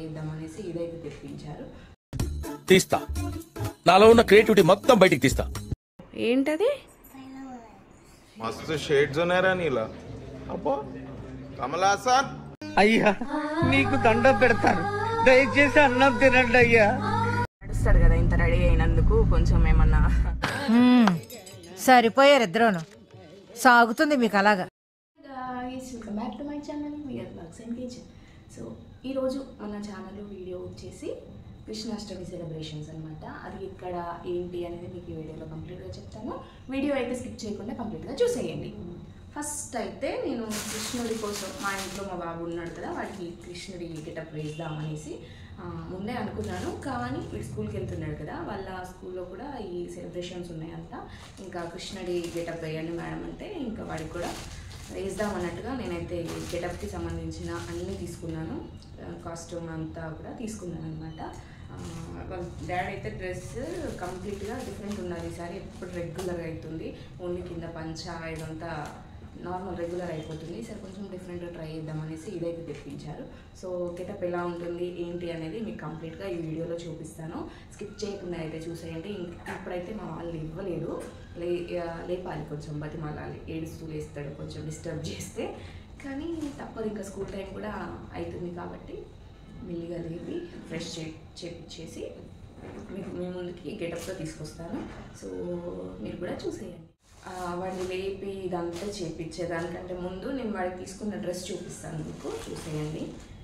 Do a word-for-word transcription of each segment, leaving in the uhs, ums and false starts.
చేద్దామనేసి ఇదైతే తెప్పించారు. తీస్తా, నాలో ఉన్న క్రియేటివిటీ మొత్తం బయటికి తీస్తా. ఏంటది? మస్తు షేడ్స్ ఉన్నారా నీలా. అబ్బో కమలాసన్ అయ్యా నీకు దండం పెడతాను, దయచేసి అన్నం తినండి అయ్యా. నడుస్తాడు కదా ఇంత రెడీ అయినందుకు కొంచెం ఏమన్నా సరిపోయారు ఇద్దరును. సాగుతుంది మీకు అలాగా. Welcome back to my channel VR blogs and kitchen. So ఈరోజు మన ఛానల్లో వీడియో వచ్చేసి కృష్ణాష్టమి సెలబ్రేషన్స్ అనమాట. అది ఇక్కడ ఏంటి అనేది మీకు ఈ వీడియోలో కంప్లీట్గా చెప్తాను. వీడియో అయితే స్కిప్ చేయకుండా కంప్లీట్గా చూసేయండి. ఫస్ట్ అయితే నేను కృష్ణుడి కోసం, మా ఇంట్లో మా బాబు ఉన్నాడు కదా, వాడికి కృష్ణుడి గెటప్ వేద్దామనేసి ముందే అనుకున్నాను. కానీ వీడు స్కూల్కి వెళ్తున్నాడు కదా, వాళ్ళ స్కూల్లో కూడా ఈ సెలబ్రేషన్స్ ఉన్నాయంట. ఇంకా కృష్ణుడి గెటప్ వేయండి మేడం అంటే ఇంకా వాడికి కూడా వేద్దామన్నట్టుగా నేనైతే గెటప్కి సంబంధించిన అన్నీ తీసుకున్నాను. కాస్ట్యూమ్ అంతా కూడా తీసుకున్నాను అనమాట. వాళ్ళ డాడీ అయితే డ్రెస్ కంప్లీట్గా డిఫరెంట్ ఉన్నది ఈసారి. ఎప్పుడు రెగ్యులర్ అవుతుంది, ఓన్లీ కింద పంచ ఇదంతా నార్మల్ రెగ్యులర్ అయిపోతుంది. ఈసారి కొంచెం డిఫరెంట్గా ట్రై చేద్దామనేసి ఇదైతే తెప్పించారు. సో గెటప్ ఎలా ఉంటుంది ఏంటి అనేది మీకు కంప్లీట్గా ఈ వీడియోలో చూపిస్తాను. స్కిప్ చేయకుండా అయితే చూసేయండి. ఇప్పుడైతే మా వాళ్ళు ఇవ్వలేదు, లే లేపాలి కొంచెం బతిమాలాలి, ఏడుస్తూ లేస్తాడు కొంచెం డిస్టర్బ్ చేస్తే. కానీ తప్పదు, ఇంకా స్కూల్ టైం కూడా అవుతుంది కాబట్టి మెల్లిగా లేపి ఫ్రెష్ చే చేపించేసి మీకు మీ ముందుకి గెటప్తో తీసుకొస్తాను. సో మీరు కూడా చూసేయండి. వాడిని లేపి ఇదంతా చేపించేదానికంటే ముందు నేను వాడికి తీసుకున్న డ్రెస్ చూపిస్తాను మీకు, చూసేయండి.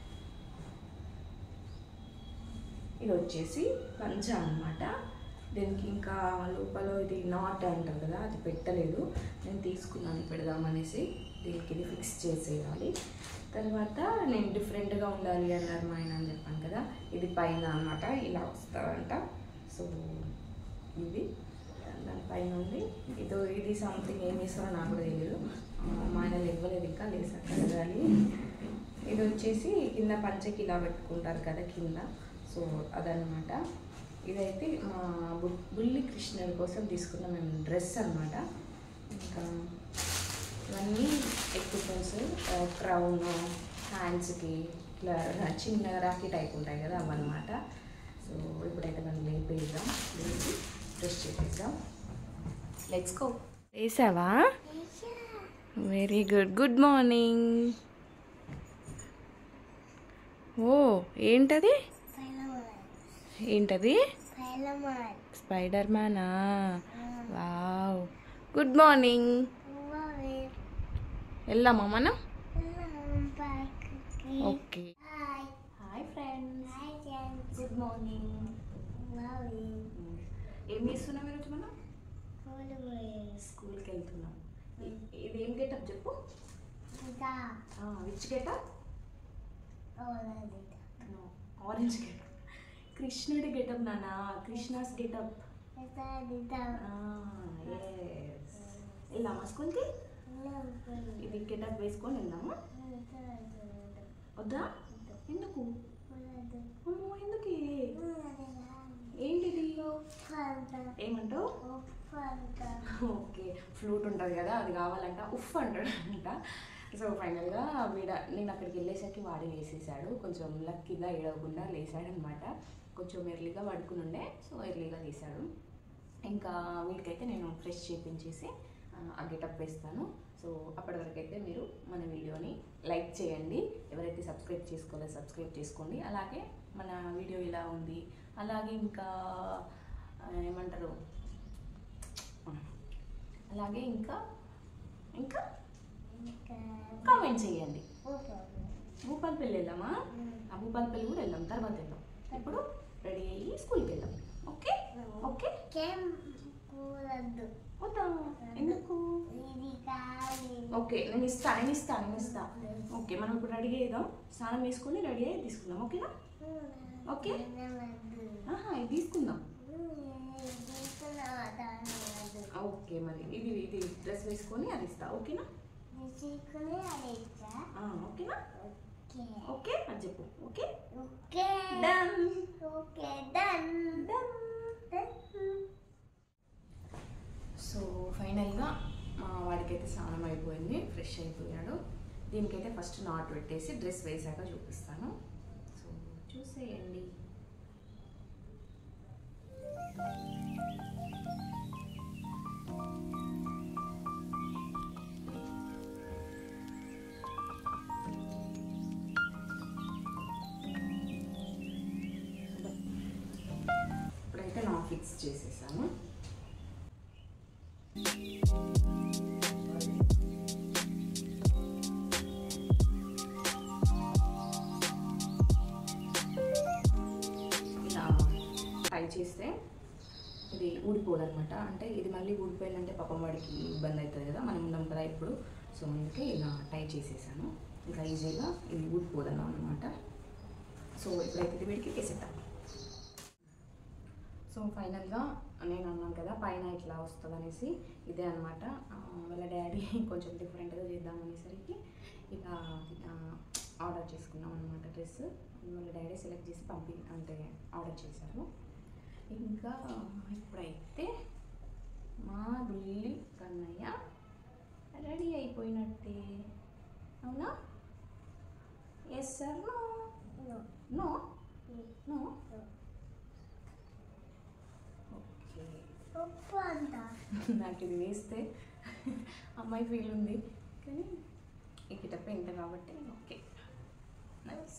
ఇది వచ్చేసి పంచ అన్నమాట. దీనికి ఇంకా లోపల ఇది నాట్ అంటారు కదా, అది పెట్టలేదు, నేను తీసుకున్నాను పెడదామనేసి. దీనికి ఇది ఫిక్స్ చేసేయాలి. తర్వాత నేను డిఫరెంట్గా ఉండాలి అన్నారు మా ఆయన అని చెప్పాను కదా, ఇది పైన అనమాట ఇలా వస్తారంట. సో ఇది దానిపైన ఉంది. ఇది ఇది సంథింగ్ ఏం చేస్తారో నాకు కూడా తెలియదు, మా ఆయన ఇవ్వలేదు ఇంకా, లేసాక కలగాలి. ఇది వచ్చేసి కింద పంచకి ఇలా పెట్టుకుంటారు కదా కింద, సో అదనమాట. ఇదైతే మా బు బుల్లి కృష్ణుడి కోసం తీసుకున్న మేము డ్రెస్ అనమాట. ఇంకా ఇవన్నీ ఎక్విప్మెంట్స్, క్రౌన్, హ్యాండ్స్కి ఇట్లా చిన్న రాఖీ టైప్ ఉంటాయి కదా అవన్నమాట. సో ఇప్పుడైతే మనం లేపేద్దాం, లేపి డ్రెస్ చేపిద్దాం. Let's go. వేసావా? Very good. Good morning. ఓ ఏంటది? ఏంటది? స్పైడర్ మ్యానా? వావ్. Good morning. వెళ్దామా మనం? Okay. Hi friends, good morning. ఏం చేస్తున్నాం ఈరోజు మనం? స్కూల్కి వెళ్తున్నాం. ఇది ఏం గెటప్ చెప్పు? Which getup? Orange getup. కృష్ణుడి గెటప్ నాన్న, కృష్ణాస్ గెటప్. వెళ్దామా స్కూల్కి? ఇది గెటప్ వేసుకొని వెళ్దామా? వద్దా? ఎందుకు? అమ్మో ఎందుకు? ఏంటిది? ఏమంటావు? ఓకే, ఫ్లూట్ ఉంటుంది కదా అది కావాలంట, ఉఫ్ అంటాడు అంట. సో ఫైనల్గా వీడ నేను అక్కడికి వెళ్ళేసరికి వాడి వేసేసాడు. కొంచెం లక్కీగా ఏడవకుండా లేసాడు అనమాట. కొంచెం ఎర్లీగా పడుకుని ఉండే, సో ఎర్లీగా తీసాడు. ఇంకా వీడికైతే నేను ఫ్రెష్ చేపించేసి ఆ గెటప్ వేస్తాను. సో అప్పటి వరకు అయితే మీరు మన వీడియోని లైక్ చేయండి. ఎవరైతే సబ్స్క్రైబ్ చేసుకోలేదో సబ్స్క్రైబ్ చేసుకోండి. అలాగే మన వీడియో ఇలా ఉంది, అలాగే ఇంకా ఏమంటారు, అలాగే ఇంకా ఇంకా కామెంట్ చేయండి. భూపాలపల్లి వెళ్దామా? ఆ భూపాలపల్లి కూడా వెళ్దాం, తర్వాత వెళ్దాం. ఇప్పుడు రెడీ అయ్యి స్కూల్కి వెళ్దాం. Okay okay. ఎందుకు? ఓకే నేను ఇస్తా నేను ఇస్తా నేను ఇస్తా ఓకే, మనం ఇప్పుడు రెడీ అయ్యాం, స్నానం వేసుకొని రెడీ అయ్యి తీసుకుందాం. ఓకేనా? ఓకే. ఇది తీసుకుందాం. ఓకే మరి ఇది ఇది డ్రెస్ వేసుకొని అది ఇస్తా. ఓకేనా? ఓకేనా? ఓకే అది చెప్పు. Okay done. Okay done done. So ఫైనల్గా మా వాడికైతే స్నానం అయిపోయింది, ఫ్రెష్ అయిపోయాడు. దీనికైతే ఫస్ట్ నాట్ పెట్టేసి డ్రెస్ వేసాక చూపిస్తాను. సో చూసే ఫిక్స్ చేసేసాను. ఇలా టై చేస్తే ఇది ఊడిపోదనమాట. అంటే ఇది మళ్ళీ ఊడిపోయిందంటే పాపం వాడికి ఇబ్బంది అవుతుంది కదా, మనం ఉన్నాం కదా ఇప్పుడు. సో అందుకే ఇలా టై చేసేసాను. ఇంకా ఈజీగా ఇది ఊడిపోదన్నాం అనమాట. సో ఇప్పుడైతే ఇది వీడికి వేసేద్దాం. సో ఫైనల్గా నేను అన్నాను కదా పైన ఇట్లా వస్తుంది అనేసి, ఇదే అనమాట. వాళ్ళ డాడీ కొంచెం డిఫరెంట్గా చేద్దాం అనేసరికి ఇలా ఆర్డర్ చేసుకున్నాం అనమాట డ్రెస్. వాళ్ళ డాడీ సెలెక్ట్ చేసి పంపి అంటే ఆర్డర్ చేశారు. ఇంకా ఇప్పుడైతే మా బుల్లి కన్నయ్య రెడీ అయిపోయినట్టే, అవునా? Yes sir. No no no okay. నాకు ఇది వేస్తే అమ్మాయి ఫీల్ ఉంది, కానీ ఇక్కడప్ప ఇంత కాబట్టి ఓకే. నైస్.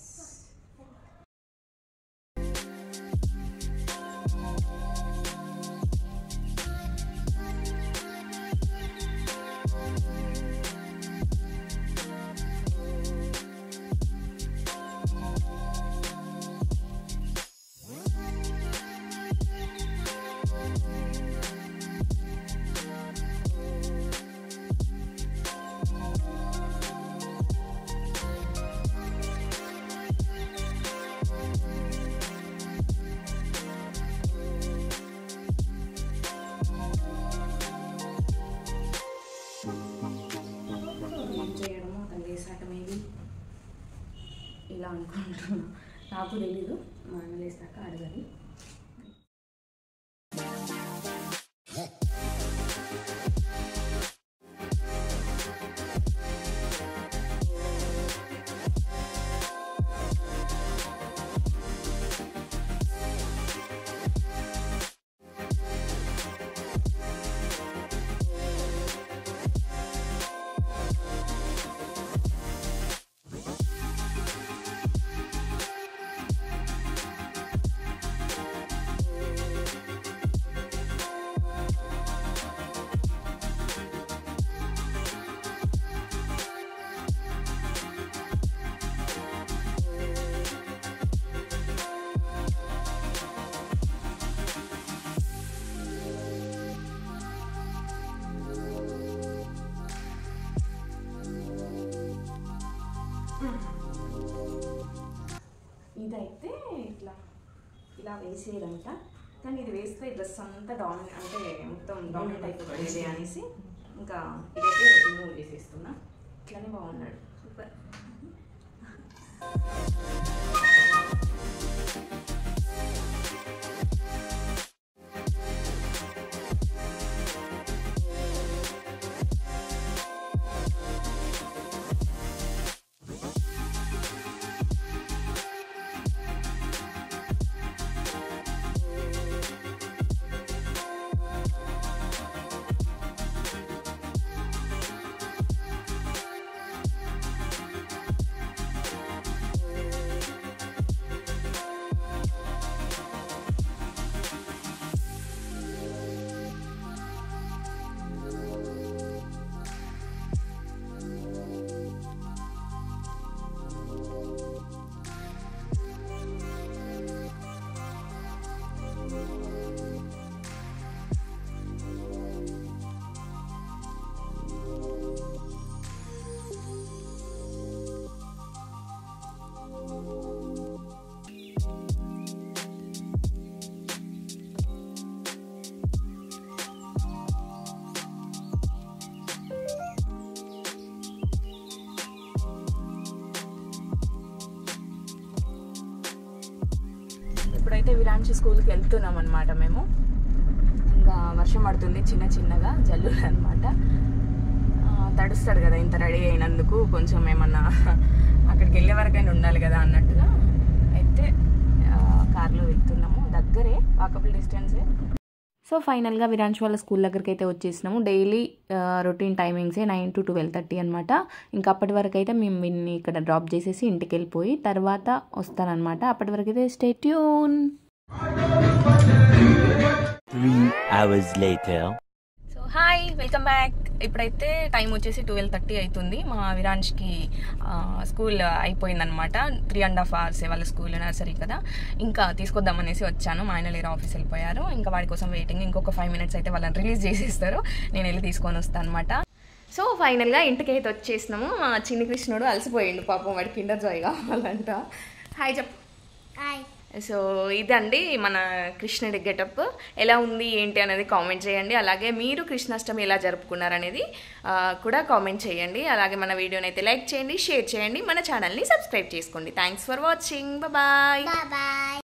ఇలా అనుకుంటున్నా, నాకు తెలీదు, మా అన్న లేస్తాక అడగాలి. ఇదైతే ఇట్లా ఇలా వేసేదంట, కానీ ఇది వేస్తే డ్రెస్ అంతా డామినేట్ అంటే మొత్తం డామినేట్ అయిపోతుంది అనేసి ఇంకా ఇదైతే రిమూవ్ చేసేస్తున్నా. ఇట్లానే బాగున్నాడు, సూపర్. ఇప్పుడైతే విరాంచి స్కూల్కి వెళ్తున్నాం అనమాట మేము. ఇంకా వర్షం పడుతుంది చిన్న చిన్నగా, జల్లులు అనమాట. తడుస్తాడు కదా ఇంత రెడీ అయినందుకు, కొంచెం ఏమన్నా అక్కడికి వెళ్ళే వరకైనా ఉండాలి కదా అన్నట్టుగా అయితే కార్లో వెళ్తున్నాము. దగ్గరే, వాకబుల్ డిస్టెన్సే. సో ఫైనల్గా విరాంశ్ వాళ్ళ స్కూల్ దగ్గరికి అయితే వచ్చేసినాము. డైలీ రొటీన్ టైమింగ్సే నైన్ టు ట్వెల్వ్ థర్టీ అనమాట. ఇంకా అప్పటి వరకు అయితే మేము వీన్ని ఇక్కడ డ్రాప్ చేసేసి ఇంటికి వెళ్ళిపోయి తర్వాత వస్తానమాట. అప్పటి వరకు అయితే stay tune. Three hours later. So hi, welcome back. ఇప్పుడైతే టైం వచ్చేసి ట్వెల్వ్ థర్టీ అవుతుంది. మా విరాన్ష్కి స్కూల్ అయిపోయిందనమాట. త్రీ అండ్ హాఫ్ అవర్స్ వాళ్ళ స్కూల్ నర్సరీ కదా, ఇంకా తీసుకొద్దామనేసి వచ్చాను. మా ఆయన లేరు, ఆఫీస్ వెళ్ళిపోయారు. ఇంకా వాడి కోసం వెయిటింగ్. ఇంకొక ఫైవ్ మినిట్స్ అయితే వాళ్ళని రిలీజ్ చేసేస్తారు, నేను వెళ్ళి తీసుకొని వస్తాను అనమాట. సో ఫైనల్గా ఇంటికి అయితే వచ్చేసినాము. మా చిన్ని కృష్ణుడు అలసిపోయిండు పాపం, వాడి కిండర్ జాయ్ కావాలంట. హాయ్ చెప్పు. హాయ్. సో ఇదండి మన కృష్ణుడి గెటప్. ఎలా ఉంది ఏంటి అనేది కామెంట్ చేయండి. అలాగే మీరు కృష్ణాష్టమి ఎలా జరుపుకున్నారనేది కూడా కామెంట్ చేయండి. అలాగే మన వీడియోని అయితే లైక్ చేయండి, షేర్ చేయండి, మన ఛానల్ని సబ్స్క్రైబ్ చేసుకోండి. Thanks for watching. Bye bye.